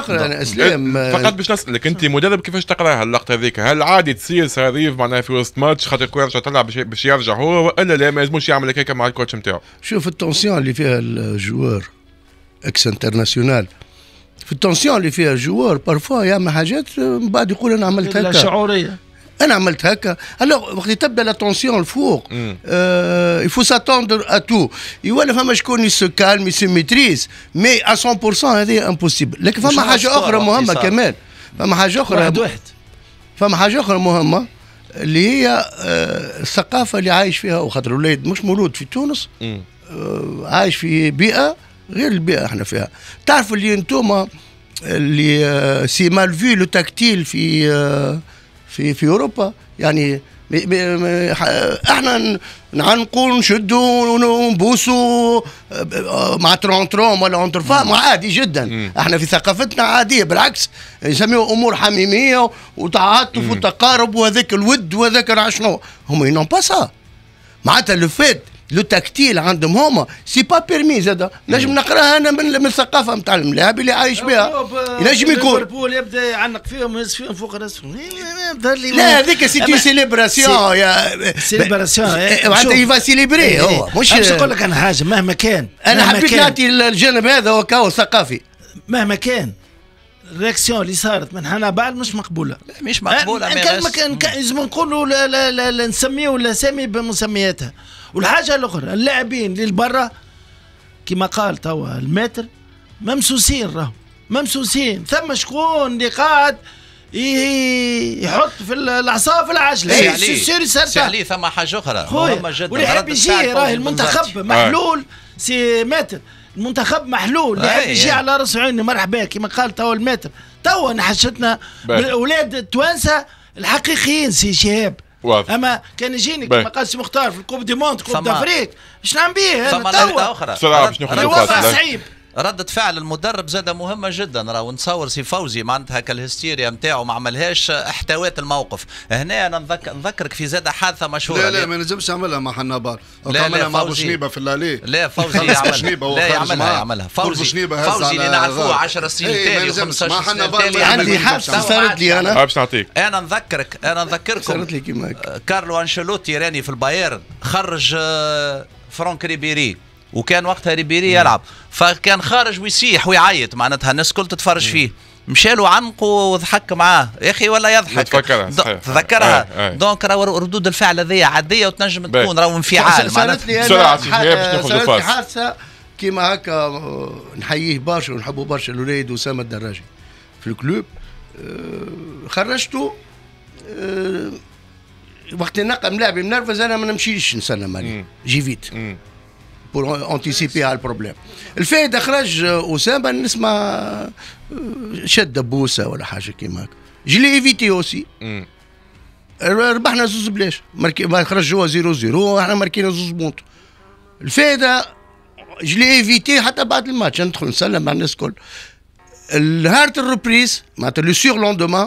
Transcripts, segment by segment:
انا اسلام فقط باش نسالك انت مدرب كيفاش تقراها اللقطه هذيك؟ هل عادي تصير صريف معناها في وسط ماتش خاطر الكره يرجع تلعب باش يرجع هو، والا لا ما لازموش يعمل هكاك مع الكوتش نتاعو؟ شوف التونسيون اللي فيها الجوار اكس انترناسيونال، في التونسيون اللي فيها الجوار بارفوا يعمل حاجات من بعد يقول انا عملت هكا شعوريه، انا عملت هكا. هلا وقت تبدا لا تونسيون الفوق يفو ساتوندر ا تو، يولي فما شكون يسو كالم يسو ميتريز، مي ا 100% هذه امبوسيبل. لكن فما حاجه اخرى مهمه كمان، فما حاجه اخرى واحد فما حاجه اخرى مهمه اللي هي الثقافه اللي عايش فيها، وخاطر الولاد مش مولود في تونس، عايش في بيئه غير البيئه احنا فيها. تعرف اللي انتوما اللي سي مال في لو تاكتيل في اوروبا، يعني احنا نقول نشدوا ونبوسوا مع ترون ولا اونتر فام عادي جدا. احنا في ثقافتنا عاديه، بالعكس نسميوه امور حميميه وتعاطف وتقارب وهذاك الود وهذاك شنو. هم ينون با سا، معناتها لو فيت لو تكتيل عندهم هما سي با بيرمي. زاد نجم نقراها انا من الثقافه نتاع الملاعب اللي عايش بها. ينجم يكون ليفربول يبدا يعنق فيهم ويهز فيهم فوق راسهم. لا هذيك سيتي سيليبراسيون يا سيليبراسيون معناتها يفا سيليبري هو مش. باش نقول لك انا حاجه، مهما كان انا حبيت نعطي الجانب هذا وكاو ثقافي. مهما كان الرياكسيون اللي صارت من هنا بعد مش مقبوله، مش مقبوله. كان لازم نقولوا لا نسميوا الاسامي بمسمياتها. والحاجه الاخرى اللاعبين اللي برا كما قال توا الماتر ممسوسين، راهم ممسوسين. ثم شكون اللي قاعد يحط في العصا في العجله. سي ثم حاجه اخرى مهمه جدا، واللي يحب يجي راهي المنتخب محلول. سي ماتر المنتخب محلول، اللي يحب يجي على راس عيني مرحبا كما قال توا الماتر. توا نحشتنا الاولاد التوانسه الحقيقيين سي شهاب. اما كان يجيني كما قال سي مختار في الكوب دي موند كوب دافريك اش نعمل بيه؟ ثم نقطه اخرى صعيب. ردة فعل المدرب زاد مهمة جدا. راهو نتصور سي فوزي معناتها كالهستيريا نتاعو ما عملهاش، احتوات الموقف. هنا انا نذكرك في زاد حادثة مشهورة. لا ما نجمش يعملها مع حنابال، عملها مع بوشنيبة في اللاليه. لا فوزي يعملها فوزي اللي نعرفوه 10 سنين تالي 15 سنين تالي. عندي حادثة صارت لي انا باش نعطيك. انا نذكركم صارت لي كيما كارلو انشيلوتي راني في البايرن خرج فرانك ريبيري، وكان وقتها ريبيري يلعب، فكان خارج ويسيح ويعيط، معناتها الناس الكل تتفرج فيه. مشالوا عنقوا وضحك معاه يا اخي ولا يضحك. تذكرها دونك راهو ردود الفعل هذه عاديه وتنجم تكون راهو انفعال. صارت لي حادثه كيما هكا. نحييه برشا ونحبوا برشا الوليد اسامه الدراجي في الكلوب. خرجته وقت نلقى ملاعبي منرفز انا ما نمشيش نسلم عليه، جي فيت pour anticiper على البروبليم. الفايدة خرج أسامة نسمع شد بوسة ولا حاجة كيما هكا. جلي ايفيتي اوسي. ربحنا زوز بلاش، خرج جوا 0-0 واحنا ماركينا زوز بونت. الفايدة جلي ايفيتي حتى بعد الماتش ندخل نسلم مع الناس الكل. النهار الريبريز معناتها لو سيغ لوندومان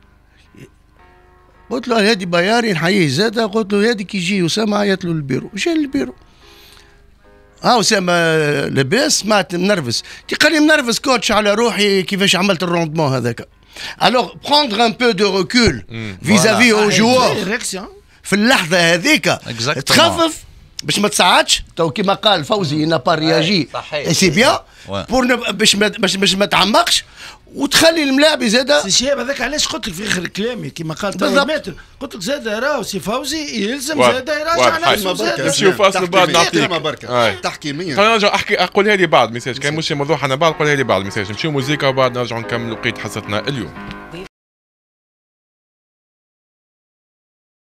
قلت له هادي باياري نحييه زاده. قلت له هادي كي يجي أسامة عيط له للبيرو، جا للبيرو. أسامة لاباس سمعت منرفز. قال لي منرفز كوتش على روحي كيفاش عملت الروندمون هذاك. الوغ بروندر ان بو دو ريكول فيزافي او جوار في اللحظة هذيك تخفف باش ما تصعدش. تو كيما قال فوزي نا با رياجي سي بيان بور باش ما تعمقش وتخلي الملاعب زاده. سي شهاب هذاك علاش قلت لك في اخر كلامي كيما قال بالضبط، قلت لك زاده راهو سي فوزي يلزم زاده يراجع نفسه زاده. نمشيو فاصل بعد نعطيك تحكيميا. خلينا نرجع اقولها لي بعد ميساج كان مش موضوع حنابال، قولها لي بعد ميساج. نمشيو موزيكا وبعد نرجعوا نكملوا بقية حصتنا اليوم.